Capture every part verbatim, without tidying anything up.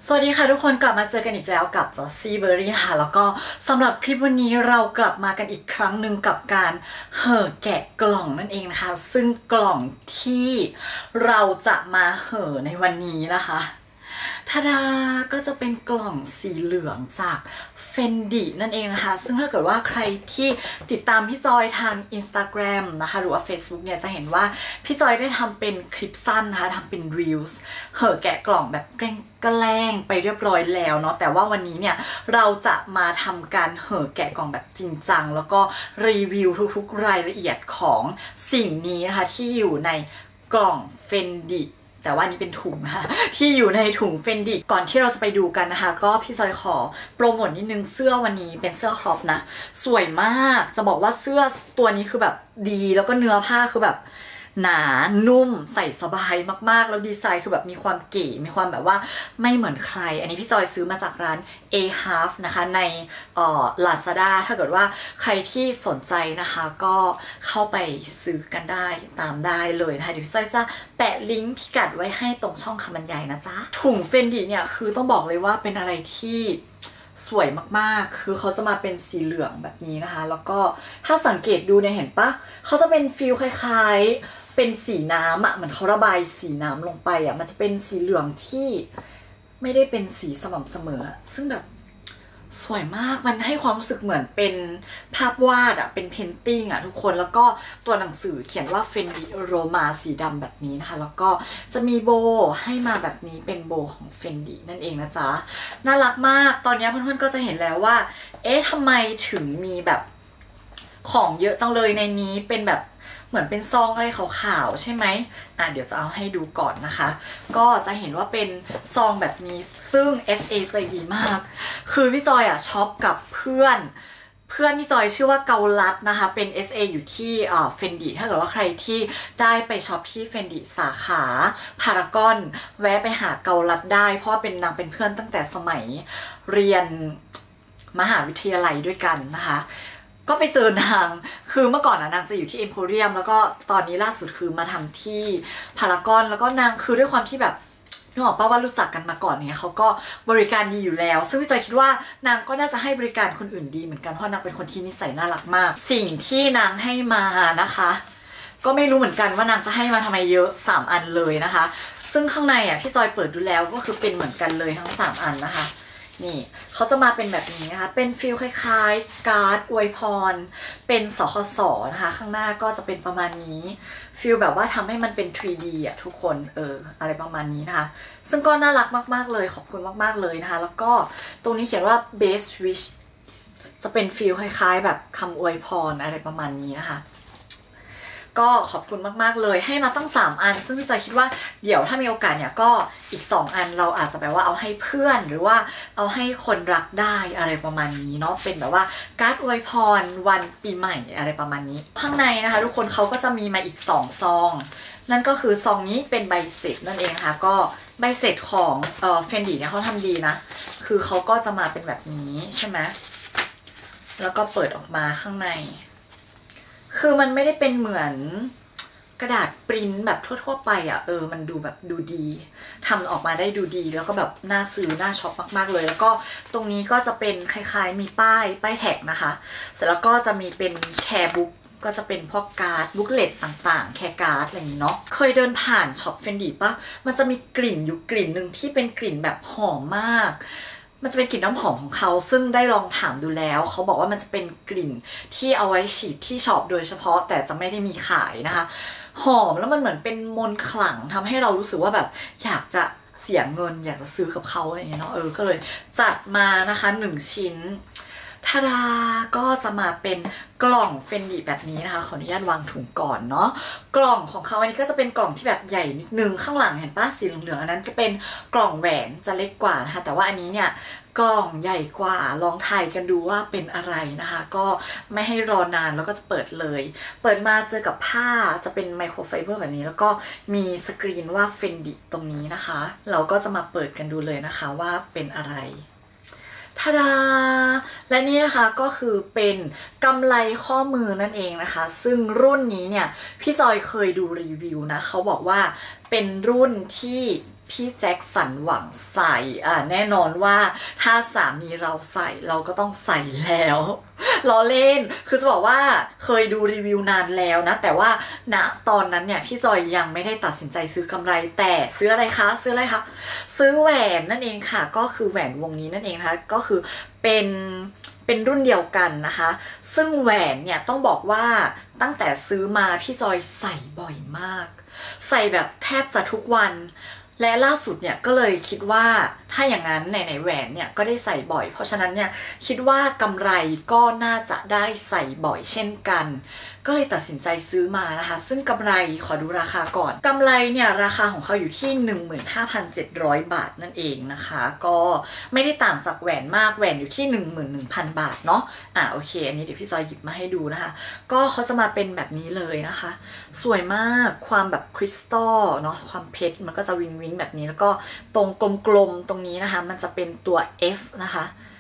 สวัสดีค่ะทุกคนกลับมาเจอกันอีกแล้วกับจอซี่เบอร์รี่ค่ะแล้วก็สำหรับคลิปวันนี้เรากลับมากันอีกครั้งหนึ่งกับการเห่อแกะกล่องนั่นเองนะคะซึ่งกล่องที่เราจะมาเห่อในวันนี้นะคะทาดาก็จะเป็นกล่องสีเหลืองจาก Fendi นั่นเองนะคะซึ่งถ้าเกิดว่าใครที่ติดตามพี่จอยทาง Instagram นะคะหรือว่า Facebook เนี่ยจะเห็นว่าพี่จอยได้ทำเป็นคลิปสั้นนะคะทำเป็น Reels เห่อแกะกล่องแบบแกล้งไปเรียบร้อยแล้วเนาะแต่ว่าวันนี้เนี่ยเราจะมาทำการเห่อแกะกล่องแบบจริงจังแล้วก็รีวิวทุกๆรายละเอียดของสิ่งนี้นะคะที่อยู่ในกล่อง Fendiแต่ว่านี้เป็นถุงนะคะที่อยู่ในถุงเฟนดิก่อนที่เราจะไปดูกันนะคะก็พี่จอยขอโปรโมทนิดนึงเสื้อวันนี้เป็นเสื้อครอปนะสวยมากจะบอกว่าเสื้อตัวนี้คือแบบดีแล้วก็เนื้อผ้าคือแบบหนานุ่มใส่สบายมากๆแล้วดีไซน์คือแบบมีความเก๋มีความแบบว่าไม่เหมือนใครอันนี้พี่จอยซื้อมาจากร้าน เอ half นะคะในเอ่อ Lazada ถ้าเกิดว่าใครที่สนใจนะคะก็เข้าไปซื้อกันได้ตามได้เลยนะคะเดี๋ยวพี่จอยจะแปะลิงก์พิกัดไว้ให้ตรงช่องคำบรรยายนะจ๊ะถุงเฟนดิเนี่ยคือต้องบอกเลยว่าเป็นอะไรที่สวยมากๆคือเขาจะมาเป็นสีเหลืองแบบนี้นะคะแล้วก็ถ้าสังเกตดูเนี่ยเห็นปะเขาจะเป็นฟิลคล้ายๆเป็นสีน้ำอ่ะเหมือนเขาระบายสีน้ำลงไปอ่ะมันจะเป็นสีเหลืองที่ไม่ได้เป็นสีสม่ำเสมอซึ่งแบบสวยมากมันให้ความรู้สึกเหมือนเป็นภาพวาดอ่ะเป็นเพนติ้งอ่ะทุกคนแล้วก็ตัวหนังสือเขียนว่า Fendi Roma สีดำแบบนี้นะคะแล้วก็จะมีโบให้มาแบบนี้เป็นโบของ Fendi นั่นเองนะจ๊ะน่ารักมากตอนนี้เพื่อนๆก็จะเห็นแล้วว่าเอ๊ะทำไมถึงมีแบบของเยอะจังเลยในนี้เป็นแบบเหมือนเป็นซองอะไรขาวๆใช่ไหมอ่ะเดี๋ยวจะเอาให้ดูก่อนนะคะก็จะเห็นว่าเป็นซองแบบนี้ซึ่ง เอส เอ ใจดีมากคือพี่จอยอ่ะช็อปกับเพื่อนเพื่อนพี่จอยชื่อว่าเกาลัดนะคะเป็น เอส เอ อยู่ที่อ่า Fendi ถ้าเกิดว่าใครที่ได้ไปช็อปที่ Fendi สาขาพารากอนแวะไปหาเกาลัดได้เพราะเป็นนางเป็นเพื่อนตั้งแต่สมัยเรียนมหาวิทยาลัยด้วยกันนะคะก็ไปเจอนางคือเมื่อก่อนนะนางจะอยู่ที่เอ็มโพเรียมแล้วก็ตอนนี้ล่าสุดคือมาทำที่พารากอนแล้วก็นางคือด้วยความที่แบบนึกออกป่ะว่ารู้จักกันมาก่อนเนี่ยเขาก็บริการดีอยู่แล้วซึ่งพี่จอยคิดว่านางก็น่าจะให้บริการคนอื่นดีเหมือนกันเพราะนางเป็นคนที่นิสัยน่ารักมากสิ่งที่นางให้มานะคะก็ไม่รู้เหมือนกันว่านางจะให้มาทำไมเยอะสามอันเลยนะคะซึ่งข้างในอ่ะพี่จอยเปิดดูแล้วก็คือเป็นเหมือนกันเลยทั้งสามอันนะคะนี่เขาจะมาเป็นแบบนี้นะคะเป็นฟิลคล้ายๆการ์ดอวยพรเป็นสคสนะคะข้างหน้าก็จะเป็นประมาณนี้ฟิลแบบว่าทำให้มันเป็น ทรี ดี อ่ะทุกคนเอออะไรประมาณนี้นะคะซึ่งก็น่ารักมากๆเลยขอบคุณมากๆเลยนะคะแล้วก็ตรงนี้เขียนว่า best wish จะเป็นฟิลคล้ายๆแบบคำอวยพรอะไรประมาณนี้นะคะก็ขอบคุณมากๆเลยให้มาตั้งสามอันซึ่งพี่จอยคิดว่าเดี๋ยวถ้ามีโอกาสเนี่ยก็อีกสองอันเราอาจจะแบบว่าเอาให้เพื่อนหรือว่าเอาให้คนรักได้อะไรประมาณนี้เนาะเป็นแบบว่าการ์ดอวยพรวันปีใหม่อะไรประมาณนี้ข้างในนะคะทุกคนเขาก็จะมีมาอีกสองซองนั่นก็คือซองนี้เป็นใบเสร็จนั่นเองค่ะก็ใบเสร็จของเอ่อ Fendi เนี่ยเขาทำดีนะคือเขาก็จะมาเป็นแบบนี้ใช่ไหมแล้วก็เปิดออกมาข้างในคือมันไม่ได้เป็นเหมือนกระดาษปริ้นแบบทั่วๆไปอ่ะเออมันดูแบบดูดีทำออกมาได้ดูดีแล้วก็แบบน่าซื้อน่าช็อปมากๆเลยแล้วก็ตรงนี้ก็จะเป็นคล้ายๆมีป้ายป้ายแท็กนะคะเสร็จแล้วก็จะมีเป็นแคร์บุ๊กก็จะเป็นพวกการ์ดบุ๊กเลตต่างๆแคร์การ์ดอะไรอย่างนี้เนาะเคยเดินผ่านช็อปเฟนดิปะมันจะมีกลิ่นอยู่กลิ่นหนึ่งที่เป็นกลิ่นแบบหอมมากมันจะเป็นกลิ่นน้ำหอมของเขาซึ่งได้ลองถามดูแล้วเขาบอกว่ามันจะเป็นกลิ่นที่เอาไว้ฉีดที่ช็อปโดยเฉพาะแต่จะไม่ได้มีขายนะคะหอมแล้วมันเหมือนเป็นมนต์ขลังทำให้เรารู้สึกว่าแบบอยากจะเสียเงินอยากจะซื้อกับเขาอะไรอย่างเงี้ยเนาะเออก็เลยจัดมานะคะหนึ่งชิ้นทาดาก็จะมาเป็นกล่องเฟนดิแบบนี้นะคะขออนุญาตวางถุงก่อนเนาะกล่องของเขาอันนี้ก็จะเป็นกล่องที่แบบใหญ่นิดนึงข้างหลังเห็นป้าสีเหลืองๆอันนั้นจะเป็นกล่องแหวนจะเล็กกว่านะคะแต่ว่าอันนี้เนี่ยกล่องใหญ่กว่าลองถ่ายกันดูว่าเป็นอะไรนะคะก็ไม่ให้รอนานแล้วก็จะเปิดเลยเปิดมาเจอกับผ้าจะเป็นไมโครไฟเบอร์แบบนี้แล้วก็มีสกรีนว่าเฟนดิตรงนี้นะคะเราก็จะมาเปิดกันดูเลยนะคะว่าเป็นอะไรทาดาและนี่นะคะก็คือเป็นกำไลข้อมือนั่นเองนะคะซึ่งรุ่นนี้เนี่ยพี่จอยเคยดูรีวิวนะเขาบอกว่าเป็นรุ่นที่พี่แจ็คสันหวังใส่อ่าแน่นอนว่าถ้าสามีเราใส่เราก็ต้องใส่แล้วล้อเล่นคือจะบอกว่าเคยดูรีวิวนานแล้วนะแต่ว่าณตอนนั้นเนี่ยพี่จอยยังไม่ได้ตัดสินใจซื้อกำไรแต่ซื้ออะไรคะซื้ออะไรคะซื้อแหวนนั่นเองค่ะก็คือแหวนวงนี้นั่นเองนะคะก็คือเป็นเป็นรุ่นเดียวกันนะคะซึ่งแหวนเนี่ยต้องบอกว่าตั้งแต่ซื้อมาพี่จอยใส่บ่อยมากใส่แบบแทบจะทุกวันและล่าสุดเนี่ยก็เลยคิดว่าถ้าอย่างนั้นไหนๆแหวนเนี่ยก็ได้ใส่บ่อยเพราะฉะนั้นเนี่ยคิดว่ากำไรก็น่าจะได้ใส่บ่อยเช่นกันก็เลยตัดสินใจซื้อมานะคะซึ่งกำไรขอดูราคาก่อนกำไรเนี่ยราคาของเขาอยู่ที่ หนึ่งหมื่นห้าพันเจ็ดร้อย บาทนั่นเองนะคะก็ไม่ได้ต่างจากแหวนมากแหวนอยู่ที่ หนึ่งหมื่นหนึ่งพัน บาทเนาะอ่ะโอเคอันนี้เดี๋ยวพี่จอยหยิบมาให้ดูนะคะก็เขาจะมาเป็นแบบนี้เลยนะคะสวยมากความแบบคริสตัลเนาะความเพชรมันก็จะวิงวิงแบบนี้แล้วก็ตรงกลมๆตรงนี้นะคะมันจะเป็นตัว F นะคะ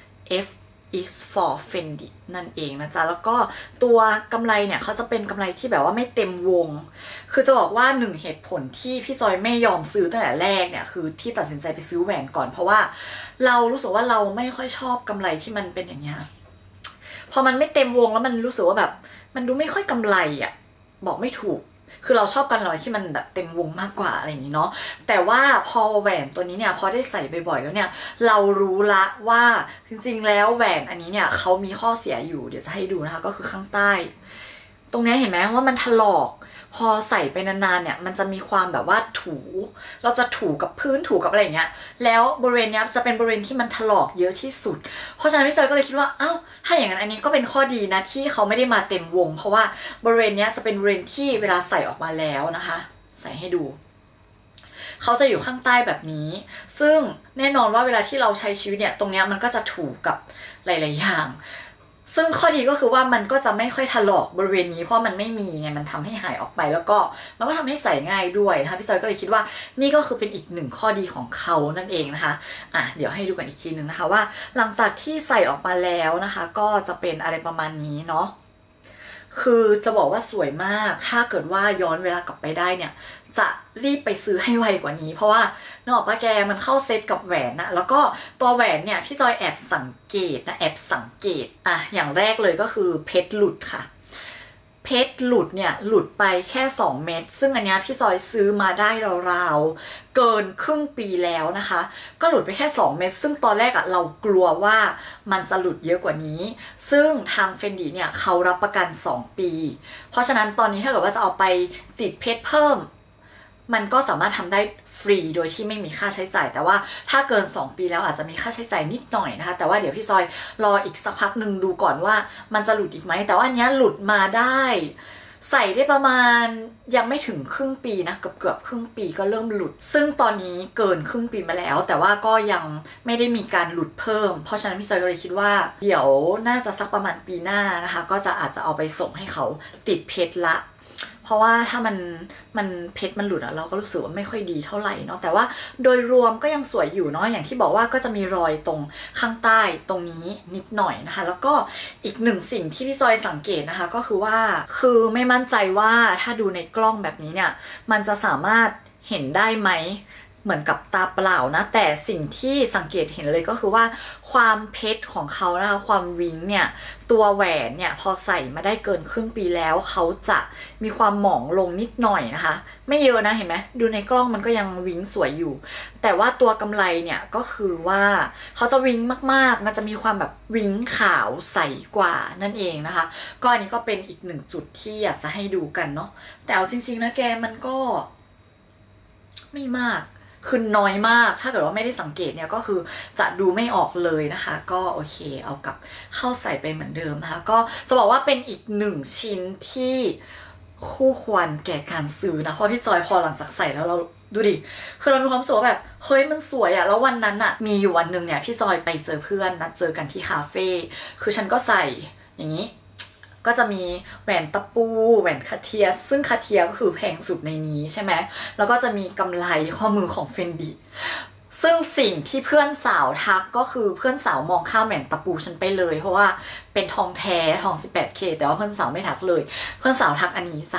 F is for Fendi นั่นเองนะจ๊ะแล้วก็ตัวกำไรเนี่ยเขาจะเป็นกำไรที่แบบว่าไม่เต็มวงคือจะบอกว่าหนึ่งเหตุผลที่พี่จอยไม่ยอมซื้อตั้งแต่แรกเนี่ยคือที่ตัดสินใจไปซื้อแหวนก่อนเพราะว่าเรารู้สึกว่าเราไม่ค่อยชอบกำไรที่มันเป็นอย่างเงี้ยพอมันไม่เต็มวงแล้วมันรู้สึกว่าแบบมันดูไม่ค่อยกำไรอ่ะบอกไม่ถูกคือเราชอบกันอะไรที่มันแบบเต็มวงมากกว่าอะไรอย่างนี้เนาะแต่ว่าพอแหวนตัวนี้เนี่ยพอได้ใส่บ่อยๆแล้วเนี่ยเรารู้ละว่าจริงๆแล้วแหวนอันนี้เนี่ยเขามีข้อเสียอยู่เดี๋ยวจะให้ดูนะคะก็คือข้างใต้ตรงนี้เห็นไหมว่ามันถลอกพอใส่ไปนานๆเนี่ยมันจะมีความแบบว่าถูเราจะถูกับพื้นถูกับอะไรอย่างเงี้ยแล้วบริเวณเนี้ยจะเป็นบริเวณที่มันถลอกเยอะที่สุดเพราะฉะนั้นพี่จอยก็เลยคิดว่าอ้าวถ้าอย่างนั้นอันนี้ก็เป็นข้อดีนะที่เขาไม่ได้มาเต็มวงเพราะว่าบริเวณเนี้ยจะเป็นบริเวณที่เวลาใส่ออกมาแล้วนะคะใส่ให้ดูเขาจะอยู่ข้างใต้แบบนี้ซึ่งแน่นอนว่าเวลาที่เราใช้ชีวิตเนี่ยตรงเนี้ยมันก็จะถูกับหลายๆอย่างซึ่งข้อดีก็คือว่ามันก็จะไม่ค่อยถลอกบริเวณนี้เพราะมันไม่มีไงมันทำให้หายออกไปแล้วก็มันก็ทำให้ใส่ง่ายด้วยนะคะพี่จอยก็เลยคิดว่านี่ก็คือเป็นอีกหนึ่งข้อดีของเขานั่นเองนะคะอ่ะเดี๋ยวให้ดูกันอีกทีหนึ่งนะคะว่าหลังจากที่ใส่ออกมาแล้วนะคะก็จะเป็นอะไรประมาณนี้เนาะคือจะบอกว่าสวยมากถ้าเกิดว่าย้อนเวลากลับไปได้เนี่ยจะรีบไปซื้อให้ไวกว่านี้เพราะว่านึกออกปะแกมันเข้าเซตกับแหวนนะแล้วก็ตัวแหวนเนี่ยพี่จอยแอบสังเกตนะแอบสังเกตอ่ะอย่างแรกเลยก็คือเพชรหลุดค่ะเพชรหลุดเนี่ยหลุดไปแค่สองเม็ดซึ่งอันนี้พี่จอยซื้อมาได้ราวๆเกินครึ่งปีแล้วนะคะก็หลุดไปแค่สองเม็ดซึ่งตอนแรกอะเรากลัวว่ามันจะหลุดเยอะกว่านี้ซึ่งทาง Fendi เนี่ยเขารับประกันสองปีเพราะฉะนั้นตอนนี้ถ้าเกิดว่าจะเอาไปติดเพชรเพิ่มมันก็สามารถทำได้ฟรีโดยที่ไม่มีค่าใช้จ่ายแต่ว่าถ้าเกินสองปีแล้วอาจจะมีค่าใช้จ่ายนิดหน่อยนะคะแต่ว่าเดี๋ยวพี่จอยรออีกสักพักหนึ่งดูก่อนว่ามันจะหลุดอีกไหมแต่ว่าอันนี้หลุดมาได้ใส่ได้ประมาณยังไม่ถึงครึ่งปีนะเกือบเกือบครึ่งปีก็เริ่มหลุดซึ่งตอนนี้เกินครึ่งปีมาแล้วแต่ว่าก็ยังไม่ได้มีการหลุดเพิ่มเพราะฉะนั้นพี่จอยก็เลยคิดว่าเดี๋ยวน่าจะสักประมาณปีหน้านะคะก็จะอาจจะเอาไปส่งให้เขาติดเพชรละเพราะว่าถ้ามันมันเพชรมันหลุดอะเราก็รู้สึกว่าไม่ค่อยดีเท่าไหร่เนาะแต่ว่าโดยรวมก็ยังสวยอยู่เนาะอย่างที่บอกว่าก็จะมีรอยตรงข้างใต้ตรงนี้นิดหน่อยนะคะแล้วก็อีกหนึ่งสิ่งที่พี่จอยสังเกตนะคะก็คือว่าคือไม่มั่นใจว่าถ้าดูในกล้องแบบนี้เนี่ยมันจะสามารถเห็นได้ไหมเหมือนกับตาเปล่านะแต่สิ่งที่สังเกตเห็นเลยก็คือว่าความเพชรของเขานะคะความวิงเนี่ยตัวแหวนเนี่ยพอใส่มาได้เกินครึ่งปีแล้วเขาจะมีความหมองลงนิดหน่อยนะคะไม่เยอะนะเห็นไหมดูในกล้องมันก็ยังวิงสวยอยู่แต่ว่าตัวกำไรเนี่ยก็คือว่าเขาจะวิงมากๆมันจะมีความแบบวิงขาวใสกว่านั่นเองนะคะก็อันนี้ก็เป็นอีกหนึ่งจุดที่อยากจะให้ดูกันเนาะแต่เอาจริงๆนะแกมันก็ไม่มากคือน้อยมากถ้าเกิดว่าไม่ได้สังเกตเนี่ยก็คือจะดูไม่ออกเลยนะคะก็โอเคเอากลับเข้าใส่ไปเหมือนเดิมนะคะก็จะบอกว่าเป็นอีกหนึ่งชิ้นที่คู่ควรแก่การซื้อนะเพราะพี่จอยพอหลังจากใส่แล้วเราดูดิคือเรามีความรู้สึกว่าแบบเฮ้ยมันสวยอะแล้ววันนั้นอะมีอยู่วันหนึ่งเนี่ยพี่จอยไปเจอเพื่อนนัดเจอกันที่คาเฟ่คือฉันก็ใส่อย่างนี้ก็จะมีแหวนตะปูแหวนคาเทียซึ่งคาเทียก็คือแพงสุดในนี้ใช่ไหมแล้วก็จะมีกำไลข้อมือของเฟนดิซึ่งสิ่งที่เพื่อนสาวทักก็คือเพื่อนสาวมองข้ามแหวนตะปูฉันไปเลยเพราะว่าเป็นทองแท้ทอง สิบแปดเค แต่ว่าเพื่อนสาวไม่ทักเลยเพื่อนสาวทักอันนี้จ้ะ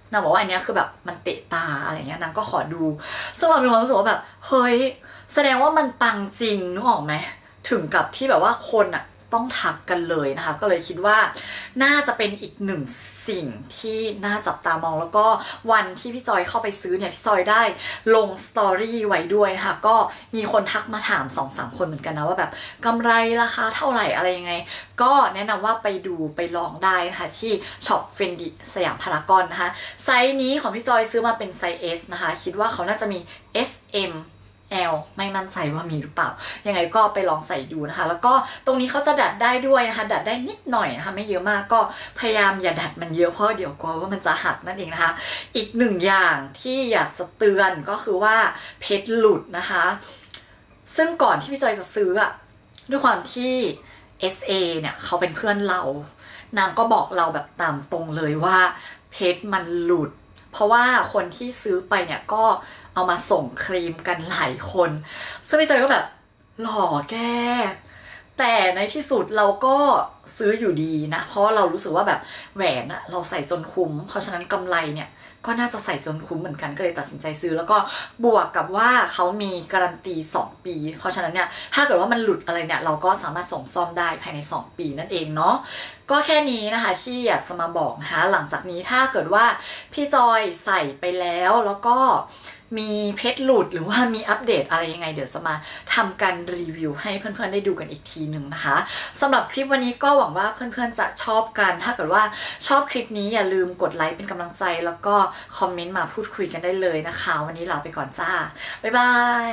นางบอกว่าอันนี้คือแบบมันเตะตาอะไรเงี้ยนางก็ขอดูซึ่งเรามีความรู้สึกว่าแบบเฮ้ยแสดงว่ามันปังจริงนึกออกไหมถึงกับที่แบบว่าคนอะต้องทักกันเลยนะคะก็เลยคิดว่าน่าจะเป็นอีกหนึ่งสิ่งที่น่าจับตามองแล้วก็วันที่พี่จอยเข้าไปซื้อเนี่ยพี่จอยได้ลงสตอรี่ไว้ด้วยนะคะก็มีคนทักมาถาม สองสาม คนเหมือนกันนะว่าแบบกำไรราคาเท่าไหร่อะไรยังไงก็แนะนำว่าไปดูไปลองได้นะคะที่ช็อปเฟนดิสยามพารากอนนะคะไซส์นี้ของพี่จอยซื้อมาเป็นไซส์ S นะคะคิดว่าเขาน่าจะมี เอส เอ็มL ไม่มั่นใจว่ามีหรือเปล่ายังไงก็ไปลองใส่ดูนะคะแล้วก็ตรงนี้เขาจะดัดได้ด้วยนะคะดัดได้นิดหน่อยนะคะไม่เยอะมากก็พยายามอย่าดัดมันเยอะเพราะเดี๋ยวกลัวว่ามันจะหักนั่นเองนะคะอีกหนึ่งอย่างที่อยากจะเตือนก็คือว่าเพชรหลุดนะคะซึ่งก่อนที่พี่จอยจะซื้ออะด้วยความที่ เอส เอ เนี่ยเขาเป็นเพื่อนเรานางก็บอกเราแบบตามตรงเลยว่าเพชรมันหลุดเพราะว่าคนที่ซื้อไปเนี่ยก็เอามาส่งครีมกันหลายคนซึ่งพี่จอยก็แบบหล่อแกแต่ในที่สุดเราก็ซื้ออยู่ดีนะเพราะเรารู้สึกว่าแบบแหวนอะเราใส่จนคุ้มเพราะฉะนั้นกำไรเนี่ยก็น่าจะใส่จนคุ้มเหมือนกันก็เลยตัดสินใจซื้อแล้วก็บวกกับว่าเขามีการันตีสองปีเพราะฉะนั้นเนี่ยถ้าเกิดว่ามันหลุดอะไรเนี่ยเราก็สามารถส่งซ่อมได้ภายในสองปีนั่นเองเนาะก็แค่นี้นะคะที่อยากจะมาบอกนะคะหลังจากนี้ถ้าเกิดว่าพี่จอยใส่ไปแล้วแล้วก็มีเพชรหลุดหรือว่ามีอัปเดตอะไรยังไงเดี๋ยวจะมาทำการรีวิวให้เพื่อนๆได้ดูกันอีกทีหนึ่งนะคะสำหรับคลิปวันนี้ก็หวังว่าเพื่อนๆจะชอบกันถ้าเกิดว่าชอบคลิปนี้อย่าลืมกดไลค์เป็นกำลังใจแล้วก็คอมเมนต์มาพูดคุยกันได้เลยนะคะวันนี้ลาไปก่อนจ้าบ๊ายบาย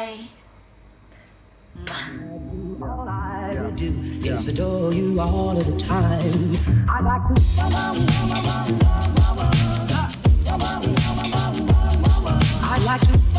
Yes, adore you all of the time. I like to. I like to.